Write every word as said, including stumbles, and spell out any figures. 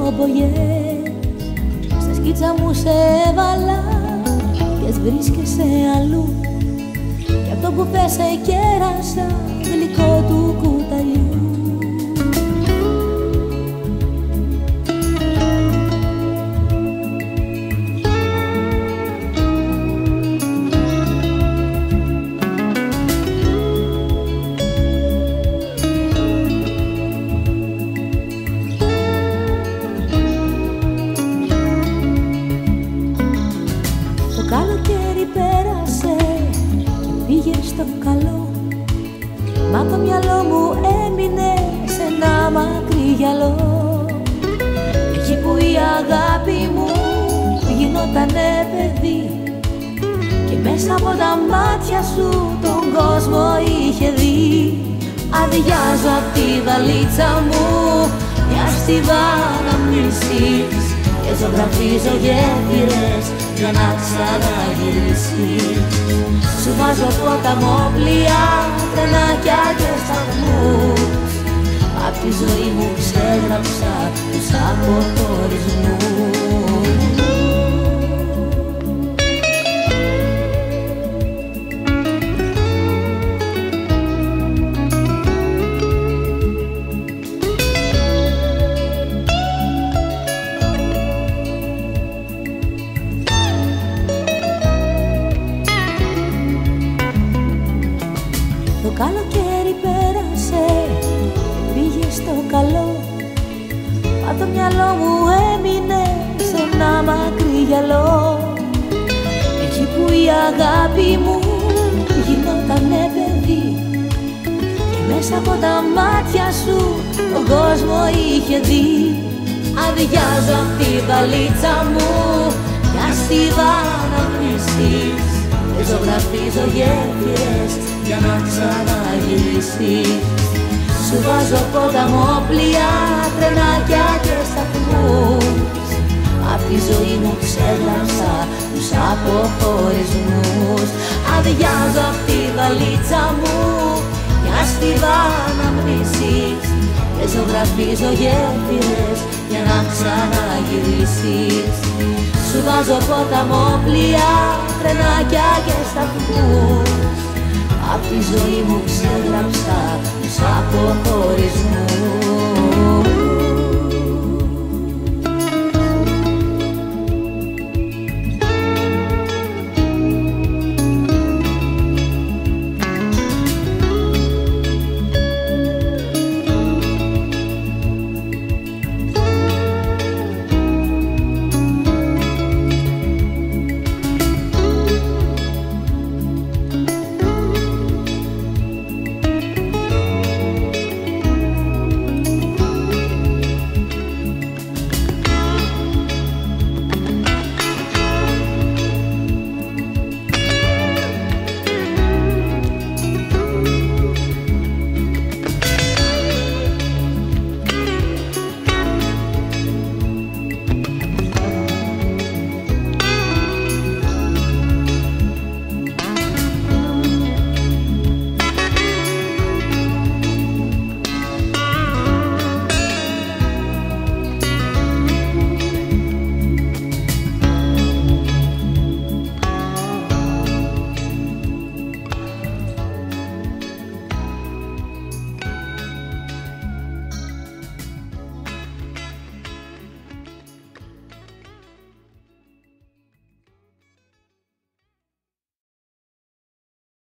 μπογιές, στα σκίτσα μου σε έβαλα και βρίσκεσαι αλλού. Κι αυτό που θες σε κέρασα, γλυκό του κουταλιού. Το καλοκαίρι πέρασε και πήγε στο καλό, μα το μυαλό μου έμεινε σε ένα μακρύ γυαλό. Εκεί που η αγάπη μου γινότανε παιδί και μέσα από τα μάτια σου τον κόσμο είχε δει. Αδειάζω απ' τη βαλίτσα μου μια στιβά αναμνήσεις και ζωγραφίζω γέφυρες για να ξαναγυρίσεις. Σου βάζω ποταμό, πλοία, τρενάκια και σταθμούς. Απ' τη ζωή μου ξέγραψα τους αποχωρισμούς. Το καλοκαίρι πέρασε και πήγε στο καλό, μα το μυαλό μου έμεινε σε ένα μακρύ γυαλό. Εκεί που η αγάπη μου γινότανε παιδί και μέσα από τα μάτια σου τον κόσμο είχε δει. Αδειάζω απ' τη βαλίτσα μου μια στιβά αναμνήσεις και ζωγραφίζω γέφυρες για να ξαναγυρίσεις. Σου βάζω ποταμό, πλοία, τρενάκια και σταθμούς. Απ' τη ζωή μου ξέγραψα τους αποχωρισμούς. Αδειάζω απ' τη βαλίτσα μου μια στιβά αναμνήσεις και ζωγραφίζω γέφυρες για να ξαναγυρίσεις. Σου βάζω ποταμό, πλοία, τρενάκια και σταθμούς. Απ' τη ζωή μου ξέγραψα τους αποχωρισμούς.